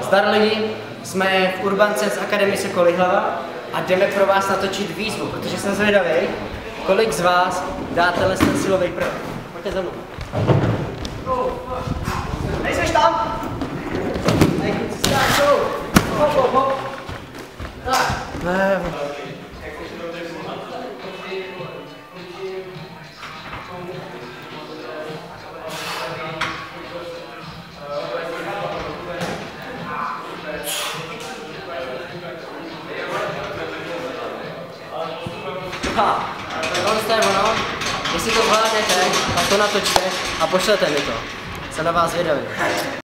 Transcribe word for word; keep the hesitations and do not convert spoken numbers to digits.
Zdar lidi, jsme v Urbance z Akademie Sokolí Hlava a jdeme pro vás natočit výzvu, protože jsem zvědavý, kolik z vás dá tenhle ten silový prvek. Pojďte za mnou. Nejseš tam? Hej, kluci, stáčou. Hop, hop, hop. Tak. Ne. Ha, tohle je ono, jestli to zvládnete, tak to natočte a pošlete mi to. Jsem na vás zvědavý.